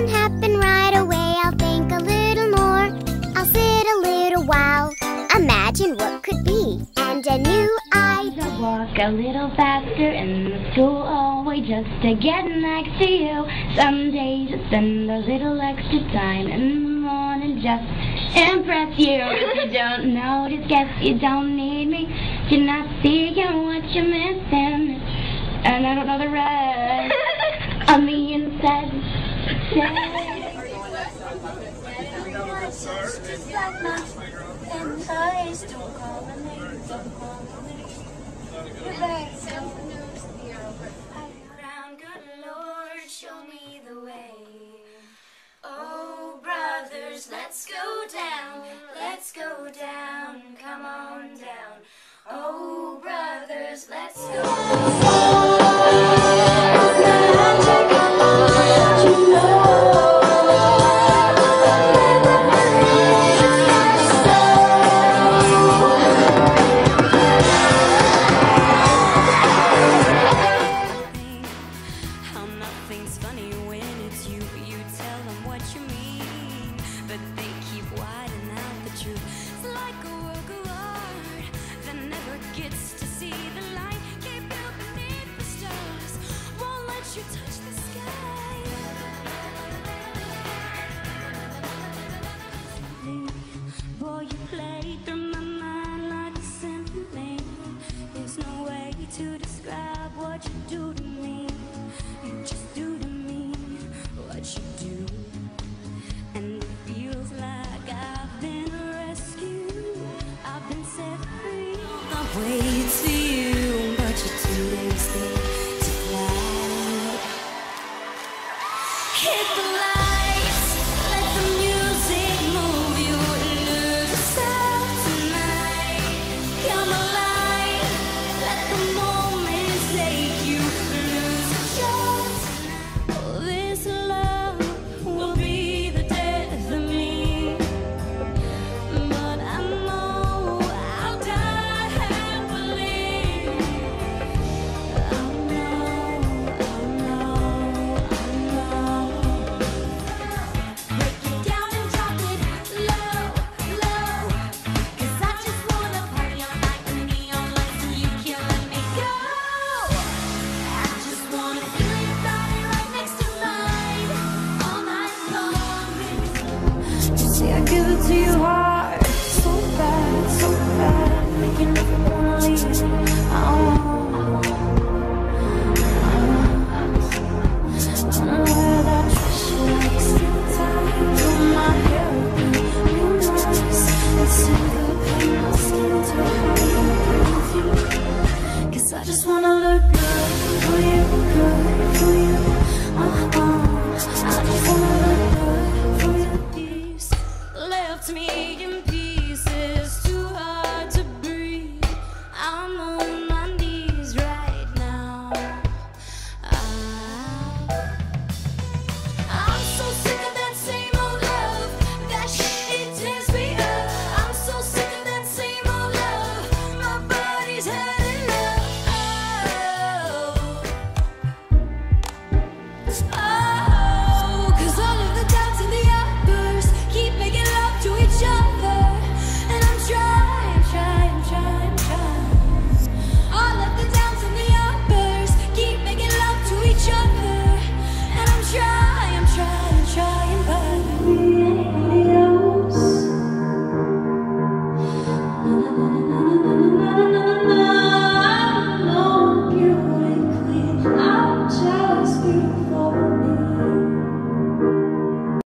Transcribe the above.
won't happen right away. I'll think a little more. I'll sit a little while. Imagine what could be, and a new idea. I'll walk a little faster in the school hallway just to get next to you. Some days I spend a little extra time in the morning just impress you. If you don't notice, guess you don't need me. You're not seeing what you're missing, and I don't know the rest. On the inside, Round, good Lord, show me the way. Oh, brothers, let's go down, come on down. Oh, brothers, let's go. How nothing's funny when it's you. You tell them what you mean, but they keep whiting out the truth. It's like a work of art that never gets to see the light. Keep you beneath the stars, won't let you touch the sky. Boy, you play through my mind like a symphony. There's no way to describe what you do to me. You just do to me what you do, and it feels like I've been rescued. I've been set free on the way to you, but you're too lazy to fly. Hit the lights, let the music move you. Lose yourself tonight. Come alive, let the moment take you. Lose yourself tonight. This love will be the death of me, but I know I'll die happily. I know. Break it down and drop it low, low. 'Cause I just wanna party all night with neon lights and you can't let me go. I just wanna feel your body right next to mine all night long. You see, I give it to you hard.